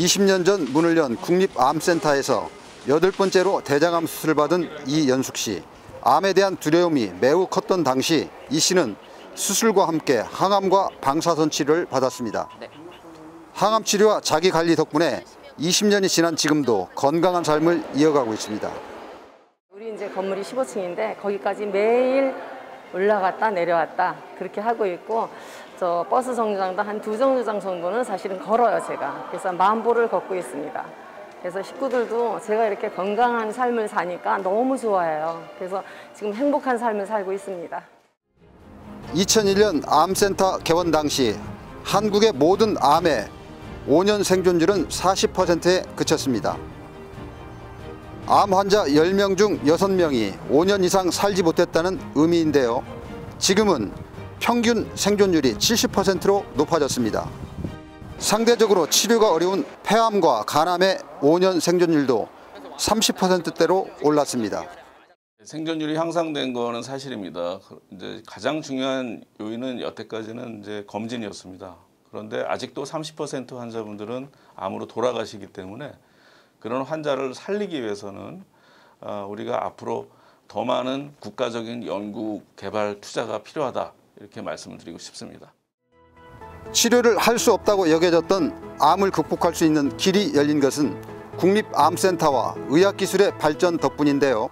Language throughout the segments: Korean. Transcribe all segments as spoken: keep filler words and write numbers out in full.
이십 년 전 문을 연 국립암센터에서 여덟 번째로 대장암 수술을 받은 이연숙 씨. 암에 대한 두려움이 매우 컸던 당시 이 씨는 수술과 함께 항암과 방사선 치료를 받았습니다. 항암 치료와 자기 관리 덕분에 이십 년이 지난 지금도 건강한 삶을 이어가고 있습니다. 우리 이제 건물이 십오 층인데 거기까지 매일 올라갔다 내려왔다 그렇게 하고 있고, 저 버스 정류장도 한 두 정류장 정도는 사실은 걸어요, 제가. 그래서 만 보를 걷고 있습니다. 그래서 식구들도 제가 이렇게 건강한 삶을 사니까 너무 좋아해요. 그래서 지금 행복한 삶을 살고 있습니다. 이천일 년 암센터 개원 당시 한국의 모든 암의 오 년 생존율은 사십 퍼센트에 그쳤습니다. 암 환자 열 명 중 여섯 명이 오 년 이상 살지 못했다는 의미인데요. 지금은 평균 생존율이 칠십 퍼센트로 높아졌습니다. 상대적으로 치료가 어려운 폐암과 간암의 오 년 생존율도 삼십 퍼센트대로 올랐습니다. 생존율이 향상된 거는 사실입니다. 이제 가장 중요한 요인은 여태까지는 이제 검진이었습니다. 그런데 아직도 삼십 퍼센트 환자분들은 암으로 돌아가시기 때문에 그런 환자를 살리기 위해서는 우리가 앞으로 더 많은 국가적인 연구, 개발, 투자가 필요하다, 이렇게 말씀을 드리고 싶습니다. 치료를 할 수 없다고 여겨졌던 암을 극복할 수 있는 길이 열린 것은 국립암센터와 의학기술의 발전 덕분인데요.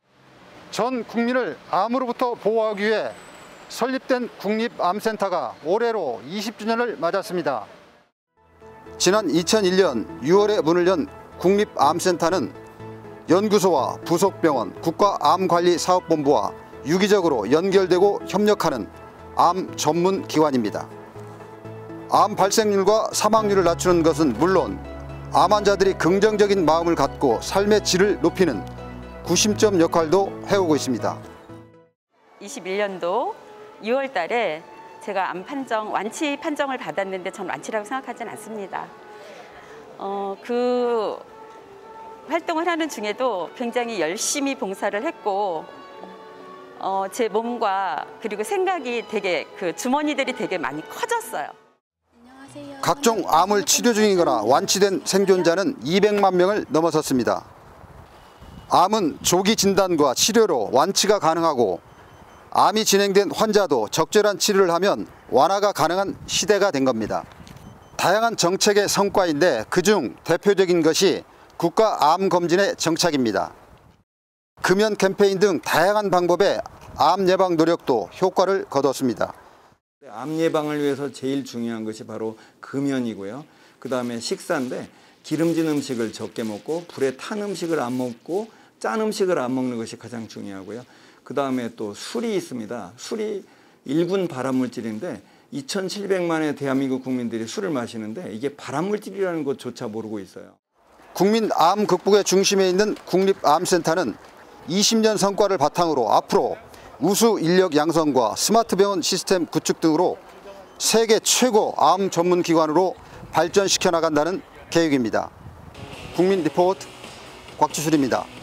전 국민을 암으로부터 보호하기 위해 설립된 국립암센터가 올해로 이십 주년을 맞았습니다. 지난 이천일 년 유월에 문을 연 국립암센터는 연구소와 부속병원, 국가암관리사업본부와 유기적으로 연결되고 협력하는 암 전문 기관입니다. 암 발생률과 사망률을 낮추는 것은 물론 암 환자들이 긍정적인 마음을 갖고 삶의 질을 높이는 구심점 역할도 해오고 있습니다. 이십일 년도 유월 달에 제가 암 판정, 완치 판정을 받았는데 전 완치라고 생각하진 않습니다. 어, 그 활동을 하는 중에도 굉장히 열심히 봉사를 했고, 어, 제 몸과 그리고 생각이 되게, 그 주머니들이 되게 많이 커졌어요. 각종 암을 치료 중이거나 완치된 생존자는 이백만 명을 넘어섰습니다. 암은 조기 진단과 치료로 완치가 가능하고, 암이 진행된 환자도 적절한 치료를 하면 완화가 가능한 시대가 된 겁니다. 다양한 정책의 성과인데 그중 대표적인 것이 국가암검진의 정착입니다. 금연 캠페인 등 다양한 방법의 암 예방 노력도 효과를 거뒀습니다. 암 예방을 위해서 제일 중요한 것이 바로 금연이고요. 그 다음에 식사인데 기름진 음식을 적게 먹고 불에 탄 음식을 안 먹고 짠 음식을 안 먹는 것이 가장 중요하고요. 그 다음에 또 술이 있습니다. 술이 일 군 발암물질인데 이천칠백만의 대한민국 국민들이 술을 마시는데 이게 발암물질이라는 것조차 모르고 있어요. 국민 암 극복의 중심에 있는 국립암센터는 이십 년 성과를 바탕으로 앞으로 우수 인력 양성과 스마트 병원 시스템 구축 등으로 세계 최고 암 전문 기관으로 발전시켜 나간다는 계획입니다. 국민 리포트 곽지술입니다.